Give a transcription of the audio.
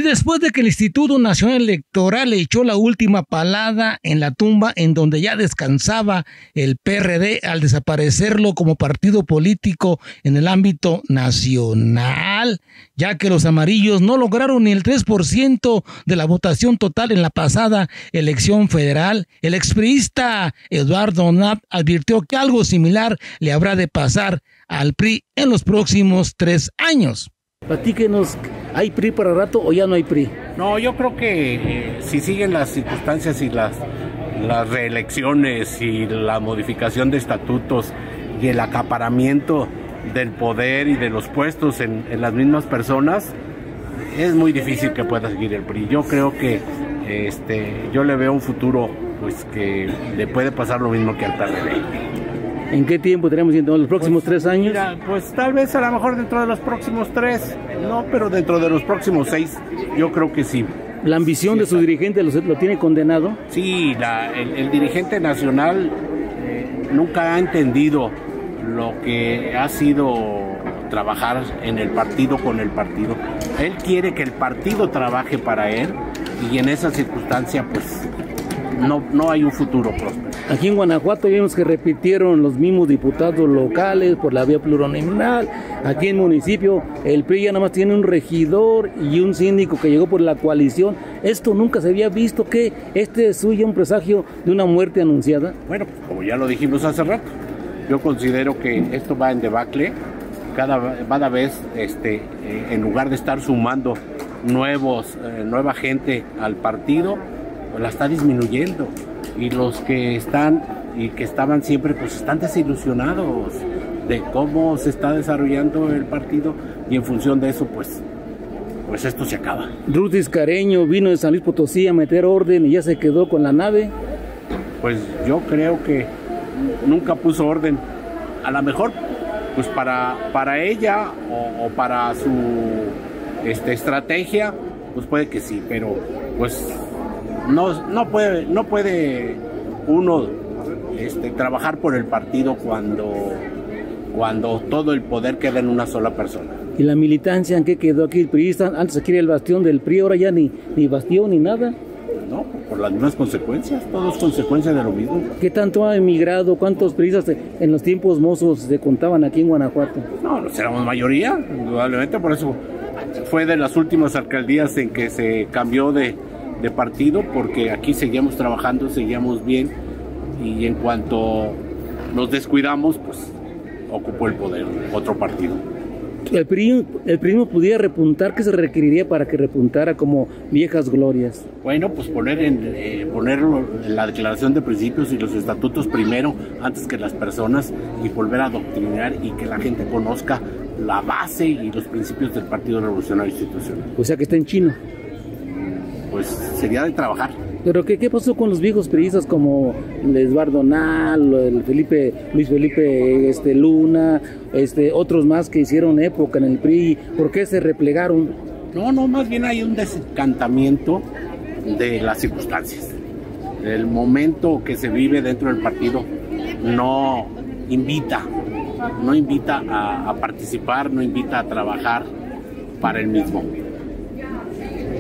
después de que el Instituto Nacional Electoral le echó la última palada en la tumba en donde ya descansaba el PRD al desaparecerlo como partido político en el ámbito nacional, ya que los amarillos no lograron ni el 3% de la votación total en la pasada elección federal, el expriista Eduardo Nat advirtió que algo similar le habrá de pasar al PRI en los próximos 3 años. Platíquenos, ¿hay PRI para rato o ya no hay PRI? No, yo creo que si siguen las circunstancias y las reelecciones y la modificación de estatutos y el acaparamiento del poder y de los puestos en las mismas personas, es muy difícil que pueda seguir el PRI. Yo creo que yo le veo un futuro pues que le puede pasar lo mismo que al PRD. ¿En qué tiempo tenemos dentro de los próximos 3 años? Mira, pues tal vez a lo mejor dentro de los próximos 3, no, pero dentro de los próximos 6, yo creo que sí. ¿La ambición sí, de su dirigente lo tiene condenado? Sí, el dirigente nacional nunca ha entendido lo que ha sido trabajar en el partido con el partido. Él quiere que el partido trabaje para él y en esa circunstancia pues no hay un futuro próspero. Aquí en Guanajuato vimos que repitieron los mismos diputados locales por la vía plurinominal. Aquí en el municipio el PRI ya nada más tiene un regidor y un síndico que llegó por la coalición. Esto nunca se había visto. ¿Que este es suyo un presagio de una muerte anunciada? Bueno, pues como ya lo dijimos hace rato, yo considero que esto va en debacle. Cada vez en lugar de estar sumando nueva gente al partido, pues la está disminuyendo. Y los que están y que estaban siempre pues están desilusionados de cómo se está desarrollando el partido y en función de eso pues esto se acaba. Ruth Iscareño vino de San Luis Potosí a meter orden y ya se quedó con la nave. Pues yo creo que nunca puso orden. A lo mejor pues para ella o para su estrategia pues puede que sí, pero pues no puede uno trabajar por el partido cuando todo el poder queda en una sola persona. ¿Y la militancia en qué quedó aquí el priista? Antes aquí era el bastión del PRI, ahora ya ni bastión ni nada. No, por las mismas consecuencias, todo es consecuencia de lo mismo. ¿Qué tanto ha emigrado? ¿Cuántos priistas en los tiempos mozos se contaban aquí en Guanajuato? No, éramos mayoría, indudablemente, por eso fue de las últimas alcaldías en que se cambió de partido, porque aquí seguíamos trabajando, seguíamos bien, y en cuanto nos descuidamos, pues ocupó el poder otro partido. ¿El PRI no pudiera repuntar? ¿Qué se requeriría para que repuntara como viejas glorias? Bueno, pues ponerlo en la declaración de principios y los estatutos primero, antes que las personas, y volver a adoctrinar y que la gente conozca la base y los principios del Partido Revolucionario Institucional. O sea que está en chino. Pues sería de trabajar. ¿Pero qué pasó con los viejos priistas como el Eduardo Nal, el Luis Felipe Luna, otros más que hicieron época en el PRI? ¿Por qué se replegaron? No, más bien hay un desencantamiento de las circunstancias. El momento que se vive dentro del partido no invita a participar, no invita a trabajar para el mismo.